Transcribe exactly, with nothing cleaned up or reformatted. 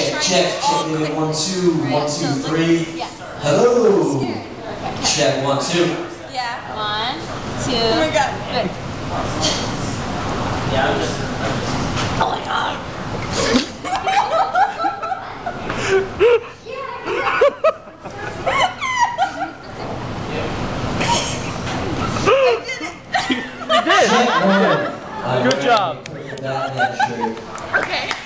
check, check, check. Maybe one, two, one, two, three. Hello. Check, one, two. Yeah. One, two. Oh my god. Good. Yeah, I'm just. Oh my god. You did. Good job. That, that, Okay.